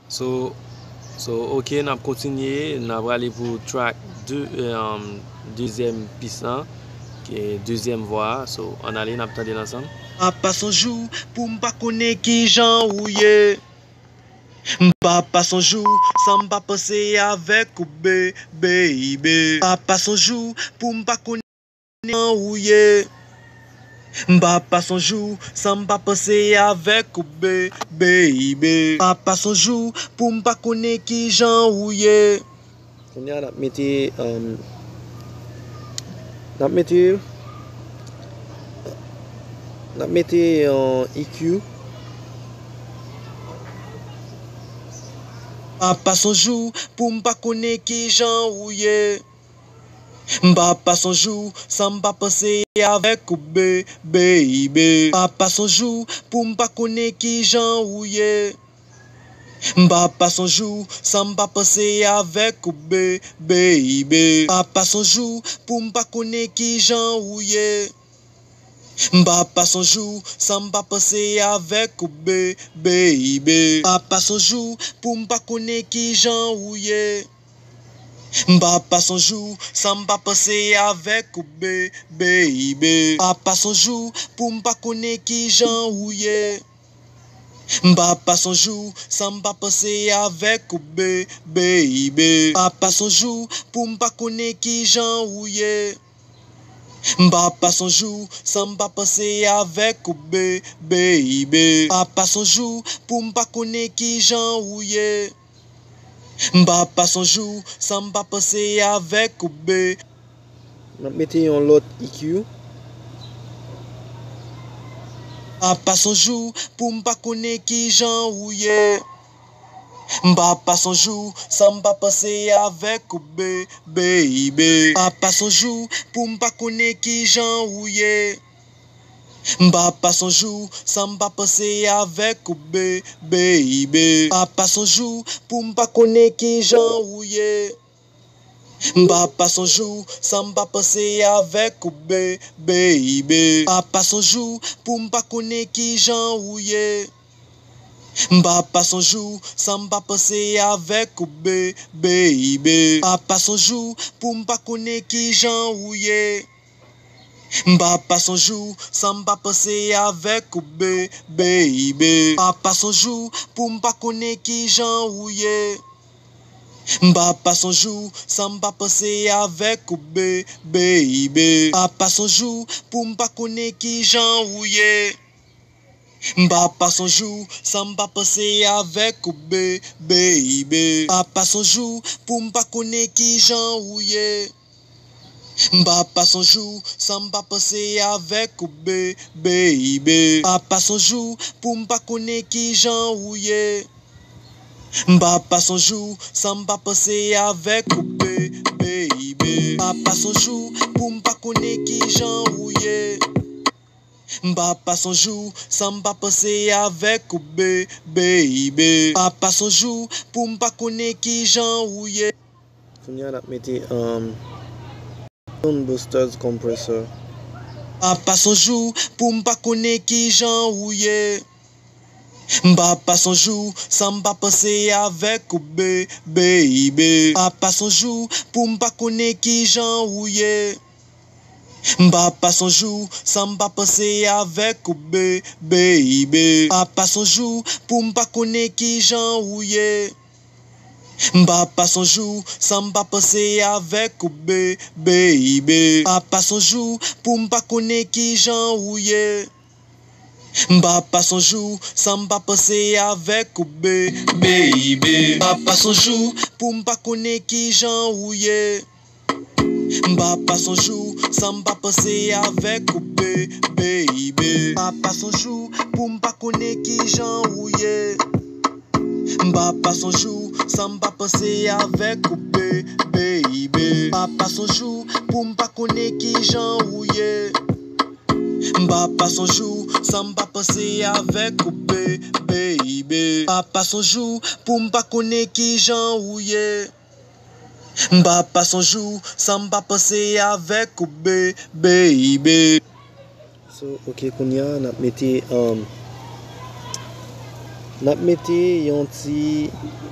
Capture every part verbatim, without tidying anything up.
So, so ok, n'a continué, n'a aller pour track deux, um, deuxième piste, hein, qui est deuxième voix. So, on allait, n'a pas ensemble. Papa son jour pour m'pa connaître qui Jean ouye. Papa son jour sans m'pa penser avec ou baby. Papa son jour pour m'pa connaître Jean ouye. Papa son jour sans m'pa penser avec ou baby. Papa son jour pour m'pa connaître qui Jean ouye. On y a n'a mettez um, n'a mettez n'a mettez en E Q. Papa son jour pour m'pa connaître qui Jean ouye. Papa son jour sans m'pa penser avec ou baby. Papa son jour pour m'pa connaître qui Jean ouye. Papa son jour sans m'pa penser avec ou baby. Papa son jour pour m'pa connaître qui Jean ouye. Papa son jour sans m'pa penser avec ou baby. Papa son jour pour m'pa connaître qui Jean ouye. Papa son jour sans m'pa penser avec ou baby. Papa son jour pour m'pa connaître qui Jean ouye. Papa son jour sans m'pa penser avec ou baby. Papa son jour pour m'pa connaître qui Jean ouye. Papa son jour sans m'pa penser avec ou baby. Papa son jour pour m'pa connaître qui Jean ouye. Papa son jour sans m'pa penser avec ou baby. Mettez en l'autre E Q. Papa son jour pour m'pa connaître qui Jean ouye. Papa son jour sans m'pa penser avec ou baby. Papa son jour pour m'pa connaître qui Jean ouye. Papa son jour sans m'pa penser avec ou baby. Papa son jour pour m'pa connaître qui Jean ouye. Papa son jour sans m'pa penser avec ou baby. Papa son jour pour m'pa connaître qui Jean ouye. Papa son jour sans m'pa penser avec ou baby. Papa son jour pour m'pa connaître qui Jean ouye. Papa son jour sans m'pa penser avec ou baby. Papa son jour pour m'pa connaître qui Jean ouye. Papa son jour sans m'pa penser avec ou baby. Papa son jour pour m'pa connaître qui Jean ouye. Papa son jour sans m'pa penser avec ou baby. Papa son jour pour m'pa connaître qui Jean ouye. Papa son jour sans m'pa penser avec ou baby. Papa son jour pour m'pa connaître qui Jean ouye. Papa son jour sans m'pa penser avec ou baby. Papa son jour pour m'pa connaître qui Jean ouye. Papa son jour sans m'pa penser avec ou baby. Papa son jour pour m'pa connaître qui Jean ouye. On y a n'a mettez um, Tone Boosters Compressor. Papa son jour pour m'pa connaître qui Jean ouye. Papa son jour sans m'pa penser avec ou baby. Papa son jour pour m'pa connaître qui Jean ouye. Papa son jour sans m'pa penser avec ou baby. Papa son jour pour m'pa connaître qui Jean ouye. Papa son jour sans m'pa penser avec ou baby. Papa son jour pour m'pa connaître qui Jean ouye. Papa son jour sans m'pa penser avec ou baby. Papa son jour pour m'pa connaître qui Jean ouye. Papa son jour sans m'pa penser avec ou baby. Papa son jour pour m'pa connaître qui Jean ouye. Papa son jour sans m'pa penser avec ou baby. Papa son jour pour m'pa connaître qui Jean ouye. Papa son jour sans m'pa penser avec ou baby. Papa son jour pour m'pa connaître qui Jean ouye. Papa son jour sans m'pa penser avec ou baby. So ok, qu'on y a n'a mettez um, N'a mettez yon petit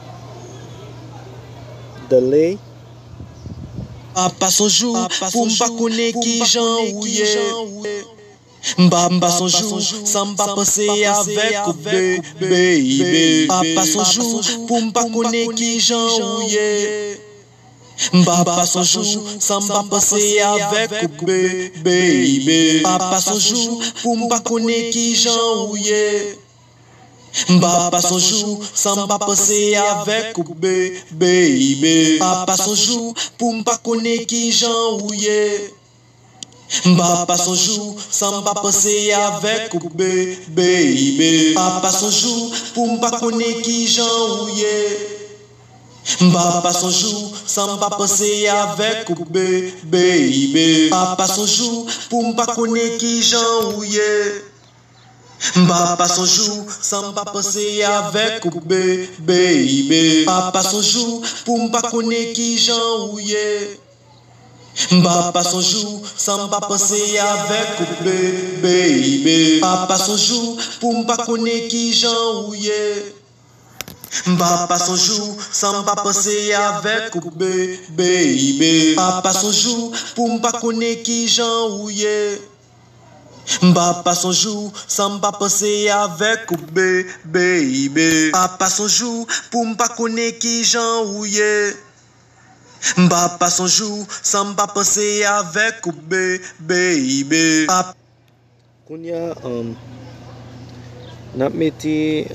delay. Papa son jour, pour m'pa connaître qui j'en ouye. M'pa m'pa son jour, sans m'pa penser avec ou baby. Papa son jour, pour m'pa connaître qui j'en ouye. M'pa pas son jour, sans m'pa penser avec ou baby. Papa son jour, pour m'pa connaître qui j'en ouye. M'pa pas son jour, sans m'pa penser avec ou baby. Papa son jour, pour m'pa connaître qui j'en ouye. M'pa pas son jour, sans m'pa penser avec ou baby. Papa son jour, pour m'pa connaître qui j'en ouye. M'pa pas son jour, sans m'pa penser avec ou baby. Papa son jour, pour m'pa connaître qui j'en ouye. M'pa pas son jour, sans m'pa penser avec ou baby. Papa son jour, pour m'pa connaître qui j'en ouye. M'pa pas son jour, sans m'pa penser avec ou baby. Papa son jour, pour m'pa connaître qui j'en ouye. M'pa pas son jour, sans m'pa penser avec ou baby. Papa son jour, pour m'pa connaître qui j'en ouye. M'pa pas son jour, sans m'pa penser avec ou baby. Papa son jour, pour m'pa connaître qui j'en ouye. M'pa pas son jour, sans m'pa penser avec ou baby. Qu'on y a, um, n'a mettez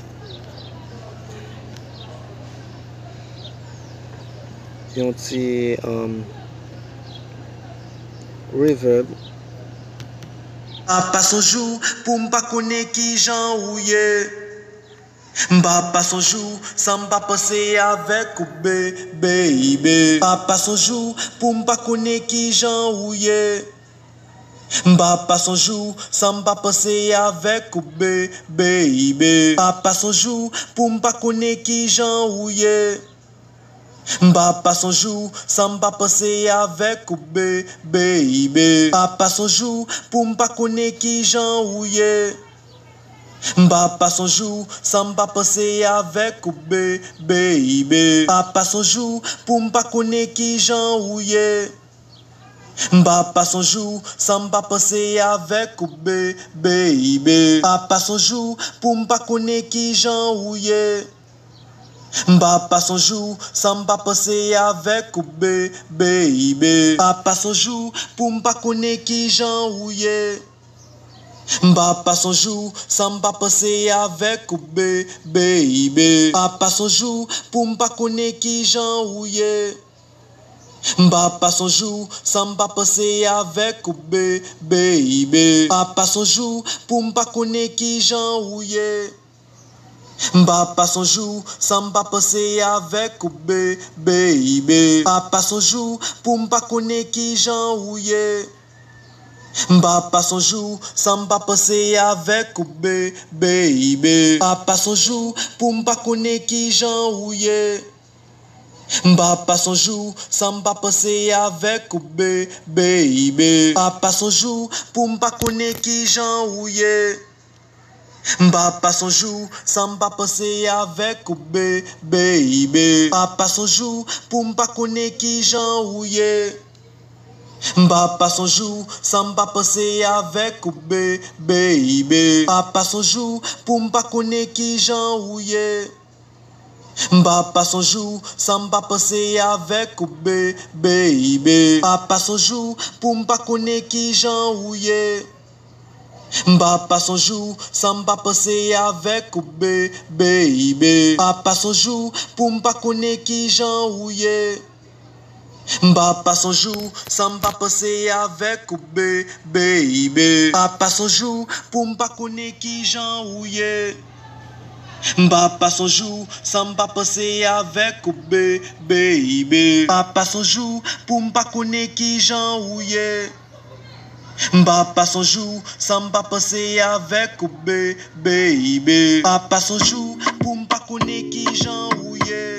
yon petit um, reverb. M'pa son jour, pour m'pa connaître qui j'en ouye. M'pa pas son jour, sans m'pa penser avec ou baby. Papa son jour, pour m'pa connaître qui j'en ouye. M'pa pas son jour, sans m'pa penser avec ou baby. Papa son jour, pour m'pa connaître qui j'en ouye. M'pa pas son jour, sans m'pa penser avec ou baby. Papa son jour, pour m'pa connaître qui j'en ouye. M'pa pas son jour, sans m'pa penser avec ou baby. Papa son jour, pour m'pa connaître qui j'en ouye. M'pa pas son jour, sans m'pa penser avec ou baby. Papa son jour, pour m'pa connaître qui j'en ouye. M'pa pas son jour, sans m'pa penser avec ou baby. Papa son jour, pour m'pa connaître qui j'en ouye. M'pa pas son jour, sans m'pa penser avec ou baby. Papa son jour, pour m'pa connaître qui j'en ouye. M'pa pas son jour, sans m'pa penser avec ou baby. Papa son jour, pour m'pa connaître qui j'en ouye. M'pa pas son jour, sans m'pa penser avec ou baby. Papa son jour, pour m'pa connaître qui j'en ouye. M'pa pas son jour, sans m'pa penser avec ou baby. Papa son jour, pour m'pa connaître qui j'en ouye. M'pa pas son jour, sans m'pa penser avec ou baby. Papa son jour, pour m'pa connaître qui j'en ouye. M'pa pas son jour, sans m'pa penser avec ou baby. Papa son jour, pour m'pa connaître qui j'en ouye. M'pa pas son jour, sans m'pa penser avec ou baby. Papa son jour, pour m'pa connaître qui j'en ouye. M'pa pas son jour, sans m'pa penser avec ou baby. Papa son jour, pour m'pa connaître qui j'en ouye. M'pa pas son jour, sans m'pa penser avec ou baby. Papa son jour, pour m'pa connaître qui j'en ouye. M'pa pas son jour, sans m'pa penser avec ou baby. Papa son jour, pour m'pa connaître qui j'en ouye. M'pa pas son jour, sans m'pa penser avec ou baby. Papa son jour, pour m'pa connaître qui j'en ouye. M'pa pas son jour, sans m'pa penser avec ou baby. Papa son jour, pour m'pa connaître qui j'en ouye.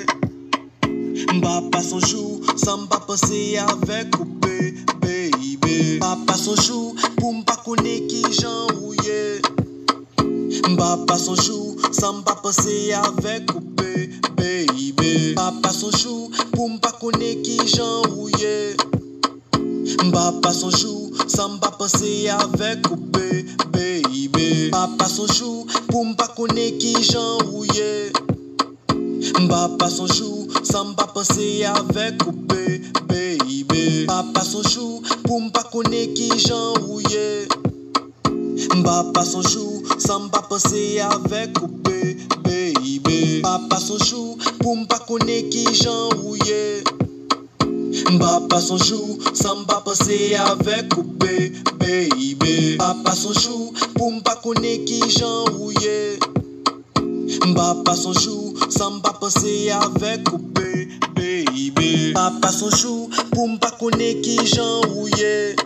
M'pa pas son jour, sans m'pa penser avec ou baby. Papa son jour, pour m'pa connaître qui j'en ouye. M'pa pas son jour, ça m'a passé avec ou baby. Papa son jour, pour m'pas connaître qui j'en ouye. Papa son jour, ça m'a passé avec ou baby. Papa son jour, pour m'pas connaître qui j'en ouye. Papa son jour, ça m'a passé avec ou baby. Papa son jour, pour m'pas connaître qui j'en ouye. Papa son jour, ça m'a passé avec ou baby. Papa son jour, pour m'pas connaître qui j'en ouye. Papa son jour, ça m'a passé avec ou baby. Papa son jour, pour m'pas connaître qui j'en ouye. Papa son jour, ça m'a passé avec ou baby. Papa son jour, pour m'pas connaître qui j'en ouye.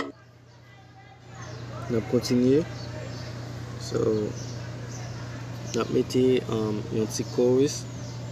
On va continuer. So, on va mettre um, un petit chorus.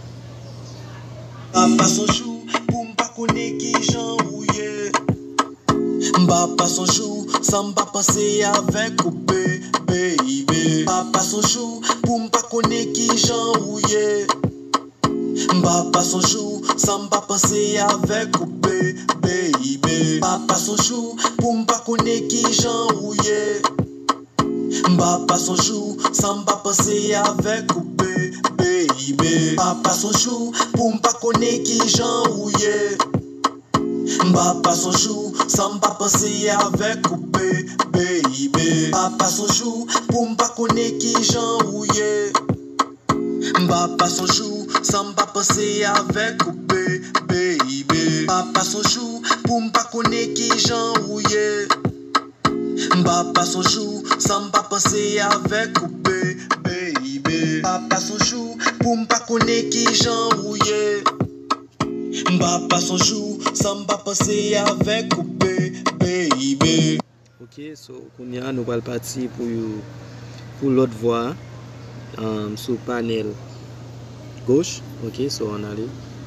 Papa son jour, pour m'pas connaître qui j'en ouye. Papa son jour, ça m'a passé avec ou baby. Papa son jour, pour m'pas connaître qui j'en ouye. Papa son jour, ça m'a passé avec ou baby. Papa son jour, pour m'pas connaître qui j'en ouye. Papa son jour, ça m'a passé avec ou baby. Papa son jour, pour m'pas connaître qui j'en ouye. Papa son jour, ça m'a passé avec ou baby. Papa son jour, pour m'pas connaître qui j'en ouye. Papa son jour, ça m'a passé avec ou baby. Papa son jour, pour m'pas connaître qui j'en ouye. Papa son jour, ça m'a passé avec ou baby. Papa son jour, pour m'pas connaître qui j'en ouye. Papa son jour, ça m'a passé avec ou baby. Ok, so nous allons partir pour, pour l'autre voix um, sur le panel gauche. Ok, so on allait.